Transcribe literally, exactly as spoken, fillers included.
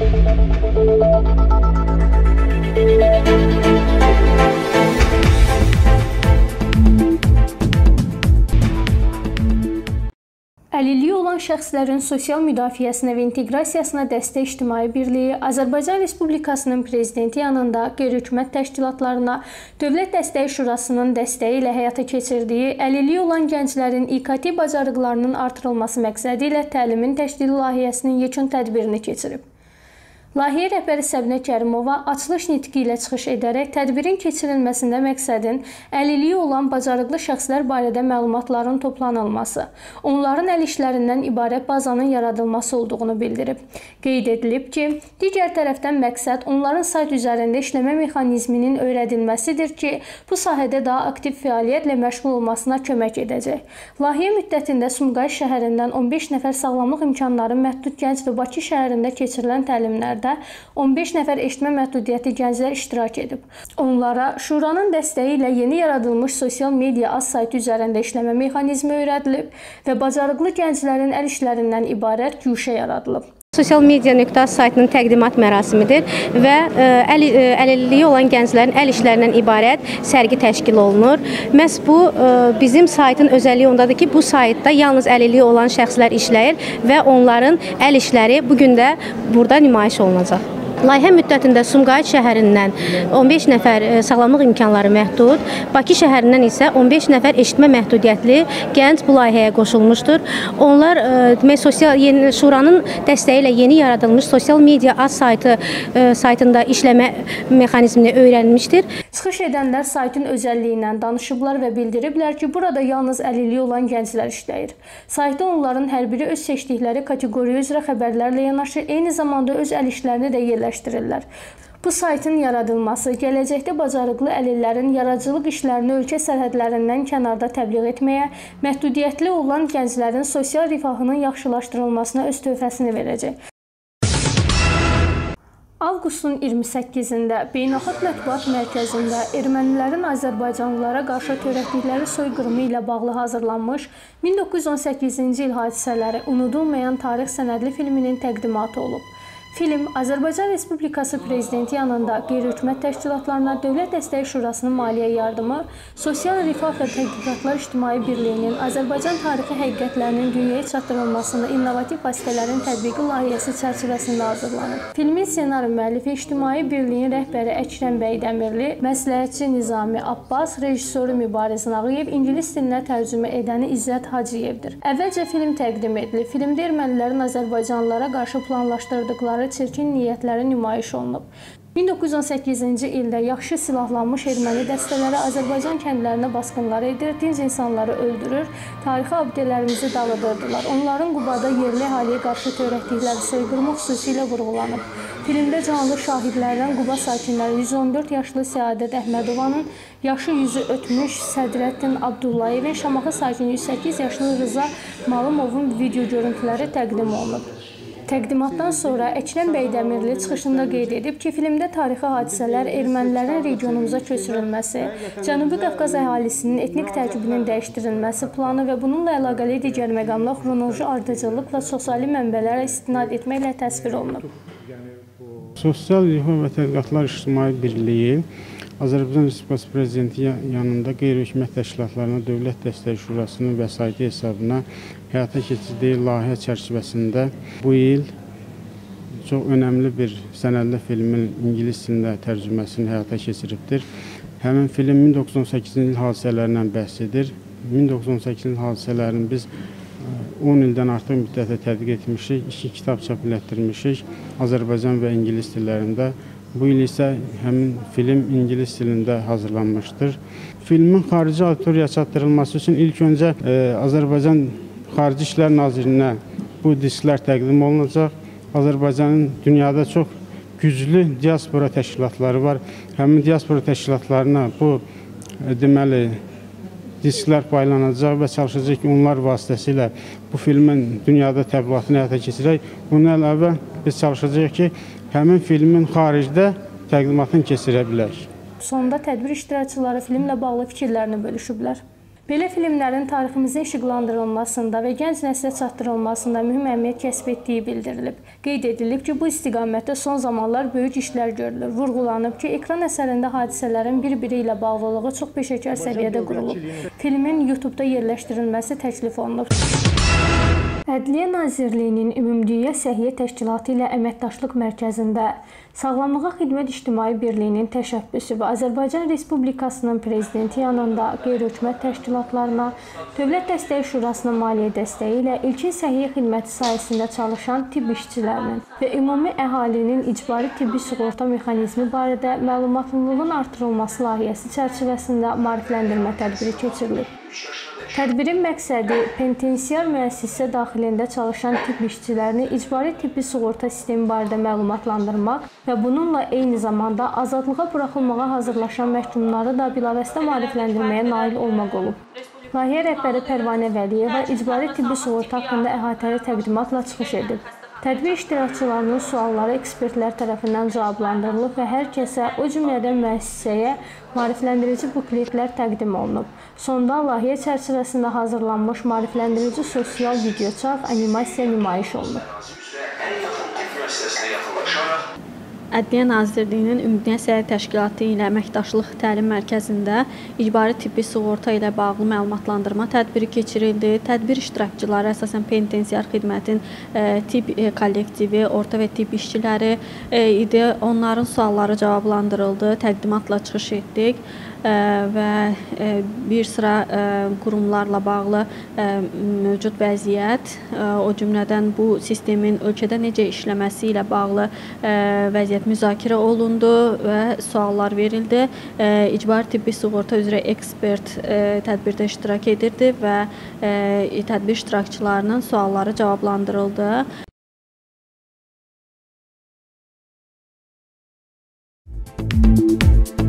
Əlilliyi olan şəxslərin sosial müdafiəsinə və inteqrasiyasına dəstək İctimai Birliyi Azərbaycan Respublikasının Prezidenti yanında qeyri-hökumət təşkilatlarına Dövlət Dəstəyi Şurasının dəstəyi ilə həyata keçirdiyi əlilliyi olan gənclərin İ K T bacarıqlarının artırılması məqsədi ilə təlimin təşkili layihəsinin yekun tədbirini keçirib. Layihə rəhbəri Səbinə Kərimova açılış nitqi ilə çıxış edərək tədbirin keçirilməsində məqsədin əlilliyi olan bacarıqlı şəxslər barədə məlumatların toplanılması, onların əl işlərindən ibarət bazanın yaradılması olduğunu bildirib. Qeyd edilib ki, digər tərəfdən məqsəd onların sayt üzərində işləmə mexanizminin öyrədilməsidir ki, bu sahədə daha aktiv fəaliyyətlə məşğul olmasına kömək edəcək. Layihə müddətində Sumqayıt şəhərindən on beş nəfər sağlamlıq imkanları məhdud gənc və Bakı şəhərində keçirilən təlimlərdə on beş nəfər eşitmə məhdudiyyəti gənclər iştirak edib. Onlara Şuranın dəstəyi ilə yeni yaradılmış sosial media az saytı üzərində işləmə mexanizmi öyrədilib və bacarıqlı gənclərin əl işlərindən ibarət güşə yaradılıb. Sosial media nöqtə az saytının təqdimat mərasimidir və əl, əlilliyi olan gənclərin əl işlərindən ibarət sərgi təşkil olunur. Məhz bu bizim saytın özəlliyi ondadır ki, bu saytda yalnız əlilliyi olan şəxslər işləyir və onların əl işləri bugün də burada nümayiş olunacaq. Layihə müddətində Sumqayıt şəhərindən on beş nəfər sağlamlıq imkanları məhdud, Bakı şəhərindən isə on beş nəfər eşitmə məhdudiyyətli gənc bu layihəyə qoşulmuşdur. Onlar demək, sosial yeni Şuranın dəstəyi ilə yeni yaradılmış sosial media az saytı saytında işləmə mexanizmini öyrənmişdir. Çıxış edənlər saytın özəlliyindən danışıblar və bildiriblər ki, burada yalnız əlilliyi olan gənclər işləyir. Saytda onların hər biri öz seçdikləri kateqoriya üzrə xəbərlərlə yanaşı, eyni zamanda öz əl işlərini də yerləşdirirlər. Bu saytın yaradılması gələcəkdə bacarıqlı əlillərin yaradıcılıq işlərini ölkə sərhədlərindən kənarda təbliğ etməyə, məhdudiyyətli olan gənclərin sosial rifahının yaxşılaşdırılmasına öz töhfəsini verəcək. Avqustun iyirmi səkkizində Beynəlxalq Mətbuat Mərkəzində ermənilərin azərbaycanlılara qarşı törətdikləri soyqırımı ilə bağlı hazırlanmış min doqquz yüz on səkkizinci il hadisələri unudulmayan tarix sənədli filminin təqdimatı olub. Film Azərbaycan Respublikası Prezidenti yanında qeyri-hökumət təşkilatlarına Dövlət Dəstəyi Şurasının maliyyə yardımı, Sosial Rifah və Tədqiqatlar İctimai Birliyinin Azərbaycan tarixi həqiqətlərinin dünyaya çatdırılmasında innovativ vasitələrin tətbiqi layihəsi çərçivəsində hazırlanıb. Filmin ssenari müəllifi İctimai Birliyin rəhbəri Əkrəm Bəydəmirli, məsləhətçi Nizami Abbas, rejissoru Mübariz Nağıyev, ingilis dilinə tərcümə edəni İzzət Hacıyevdir. Əvvəlcə film təqdim edilib. Filmdə ermənilərin azərbaycanlılara qarşı planlaşdırdıqları çirkin niyyətləri nümayiş olunub. min doqquz yüz on səkkizinci ildə yaxşı silahlanmış erməni dəstələri Azərbaycan kəndlərinə basqınlar edir, dinc insanları öldürür, tarixi abidələrimizi dağıdırdılar. Onların Qubada yerli əhaliyə qarşı törətdikləri soyqırımı xüsusilə vurğulanıb. Filmdə canlı şahidlərdən Quba sakinləri yüz on dörd yaşlı Səadət Əhmədovanın, yaşı yüzü ötmüş Sədrəddin Abdullayevin, Şamaxı sakini yüz səkkiz yaşlı Rıza Malımovun video görüntüləri təqdim olunub. Təqdimatdan sonra Əkrəm Bəydəmirli çıxışında qeyd edib ki, filmdə tarixi hadisələr, ermənilərin regionumuza köçürülməsi, Cənubi Qafqaz əhalisinin etnik tərkibinin dəyişdirilməsi planı və bununla əlaqəli digər məqamlar xronoloji ardıcıllıqla çoxsaylı mənbələrə istinad etməklə təsvir olunub. Sosial Rifah və Tədqiqatlar İctimai Birliyi Azərbaycan Respublikası Prezidenti yanında qeyri-hökumət təşkilatlarına Dövlət Dəstəyi Şurasının vəsaiti hesabına həyata keçirdiyi layihə çərçivəsində bu il çox önəmli bir sənədli filmin ingilis dilində tərcüməsini həyata keçiribdir. Həmin film min doqquz yüz on səkkizinci il hadisələrindən bəhs edir. min doqquz yüz on səkkizinci il hadisələrini biz on ildən artıq müddətə tədqiq etmişik, iki kitab çap elətdirmişik Azərbaycan və ingilis dillərində. Bu il isə həmin film ingilis dilində hazırlanmışdır. Filmin xarici auditoriyaya çatdırılması üçün ilk öncə e, Azərbaycan Xarici İşlər Nazirinə bu disklər təqdim olunacaq. Azərbaycanın dünyada çox güclü diaspora təşkilatları var. Həmin diaspora təşkilatlarına bu e, deməli disklər paylanacaq və çalışacaq ki, onlar vasitəsilə bu filmin dünyada təbliğatını həyata keçirək. Bunun əlavə biz çalışacağıq ki, həmin filmin xaricdə təqdimatını keçirə bilər. Sonda tədbir iştirakçıları filmlə bağlı fikirlərini bölüşüblər. Belə filmlərin tariximizin işıqlandırılmasında və gənc nəslə çatdırılmasında mühüm əhəmiyyət kəsb etdiyi bildirilib. Qeyd edilib ki, bu istiqamətdə son zamanlar böyük işlər görülür. Vurğulanıb ki, ekran əsərində hadisələrin bir-biri ilə bağlılığı çox peşəkar səviyyədə qurulub. Filmin YouTube-da yerləşdirilməsi təklif olunub. Ədliyyə Nazirliyinin Ümumdünya Səhiyyə Təşkilatı ilə Əməkdaşlıq Mərkəzində Sağlamlığa Xidmət İctimai Birliyinin təşəbbüsü və Azərbaycan Respublikasının Prezidenti yanında qeyri-hökumət təşkilatlarına, Dövlət Dəstəyi Şurasının maliyyə dəstəyi ilə ilkin səhiyyə xidməti sahəsində çalışan tibb işçilərinin və ümumi əhalinin icbari tibbi sığorta mexanizmi barədə məlumatlılığın artırılması layihəsi çərçivəsində maarifləndirmə tədbiri keçirilib. Tədbirin məqsədi penitensiar müəssisə daxilində çalışan tibb işçilərini icbari tibbi sığorta sistemi barədə məlumatlandırmaq və bununla eyni zamanda azadlığa buraxılmağa hazırlaşan məhkumları da bilavasitə maarifləndirməyə nail olmaq olub. Layihə rəhbəri Pərvanə Vəliyeva icbari tibbi sığorta haqqında əhatəli təqdimatla çıxış edib. Tədbir iştirakçılarının sualları ekspertlər tərəfindən cavablandırılıb və hər kəsə, o cümlədən müəssisəyə maarifləndirici bukletlər təqdim olunub. Sonda layihə çərçivəsində hazırlanmış maarifləndirici sosial videoçarx animasiya nümayiş olunub. Ədliyyə Nazirliyinin Ümumdünya Səhiyyə Təşkilatı ilə Əməkdaşlıq Təlim Mərkəzində icbari tibbi sığorta ilə bağlı məlumatlandırma tədbiri keçirildi. Tədbir iştirakçıları əsasən penitensiar xidmətin tibb kollektivi, orta və tibb işçiləri idi. Onların sualları cavablandırıldı, təqdimatla çıxış etdik və bir sıra qurumlarla bağlı mövcud vəziyyət, o cümlədən bu sistemin ölkədə necə işləməsi ilə bağlı vəziyyət müzakirə olundu və suallar verildi. İcbari tibbi sığorta üzrə ekspert tədbirdə iştirak edirdi və tədbir iştirakçılarının sualları cavablandırıldı. Müzik